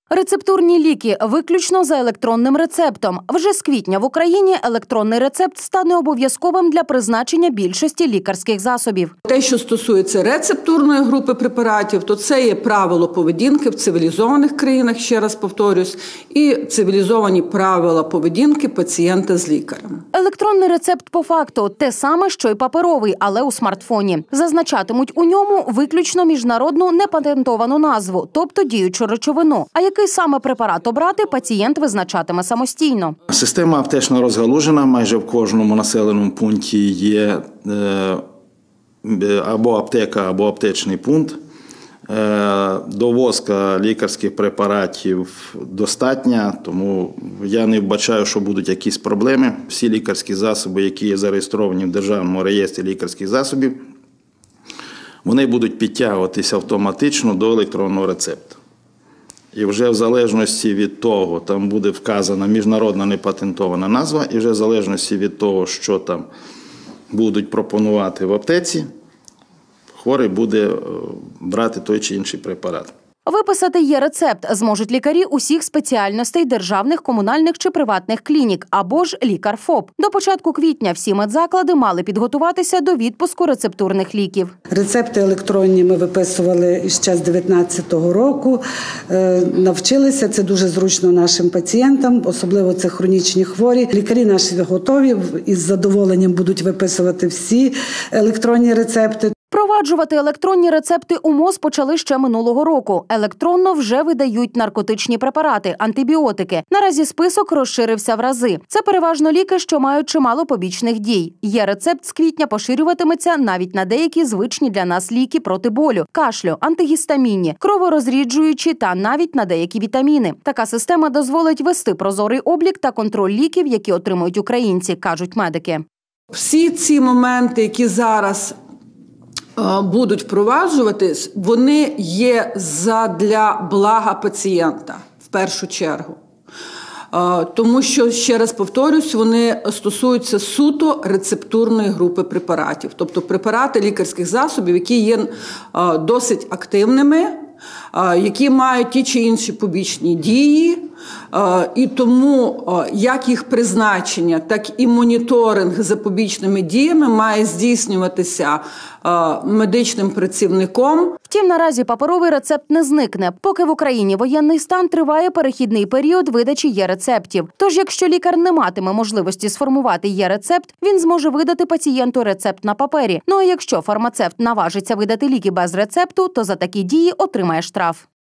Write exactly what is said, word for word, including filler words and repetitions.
Рецептурні ліки виключно за електронним рецептом. Вже з квітня в Україні електронний рецепт стане обов'язковим для призначення більшості лікарських засобів. Те, що стосується рецептурної групи препаратів, то це є правило поведінки в цивілізованих країнах, ще раз повторюсь, і цивілізовані правила поведінки пацієнта з лікарем. Електронний рецепт по факту – те саме, що й паперовий, але у смартфоні. Зазначатимуть у ньому виключно міжнародну непатентовану назву, тобто діючу речовину. А який саме препарат обрати, пацієнт визначатиме самостійно. Система аптечно розгалужена, майже в кожному населеному пункті є е, або аптека, або аптечний пункт. Е, довозка лікарських препаратів достатня, тому я не вбачаю, що будуть якісь проблеми. Всі лікарські засоби, які є зареєстровані в Державному реєстрі лікарських засобів, вони будуть підтягуватися автоматично до електронного рецепту. І вже в залежності від того, там буде вказана міжнародна непатентована назва, і вже в залежності від того, що там будуть пропонувати в аптеці, хворий буде брати той чи інший препарат. Виписати є-рецепт зможуть лікарі усіх спеціальностей державних, комунальних чи приватних клінік, або ж лікар-ФОП. До початку квітня всі медзаклади мали підготуватися до відпуску рецептурних ліків. Рецепти електронні ми виписували ще з дев'ятнадцятого року. Навчилися, це дуже зручно нашим пацієнтам, особливо це хронічні хворі. Лікарі наші готові, із задоволенням будуть виписувати всі електронні рецепти. Впроваджувати електронні рецепти у МОЗ почали ще минулого року. Електронно вже видають наркотичні препарати, антибіотики. Наразі список розширився в рази. Це переважно ліки, що мають чимало побічних дій. Є-рецепт з квітня поширюватиметься навіть на деякі звичні для нас ліки проти болю, кашлю, антигістамінні, кроворозріджуючі та навіть на деякі вітаміни. Така система дозволить вести прозорий облік та контроль ліків, які отримують українці, кажуть медики. Всі ці моменти, які зараз будуть впроваджуватись, вони є задля блага пацієнта, в першу чергу. Тому що, ще раз повторюсь, вони стосуються суто рецептурної групи препаратів. Тобто препарати лікарських засобів, які є досить активними, які мають ті чи інші побічні дії, і тому як їх призначення, так і моніторинг за побічними діями має здійснюватися медичним працівником. Втім, наразі паперовий рецепт не зникне. Поки в Україні воєнний стан, триває перехідний період видачі є-рецептів. Тож, якщо лікар не матиме можливості сформувати є-рецепт, він зможе видати пацієнту рецепт на папері. Ну а якщо фармацевт наважиться видати ліки без рецепту, то за такі дії отримає штраф.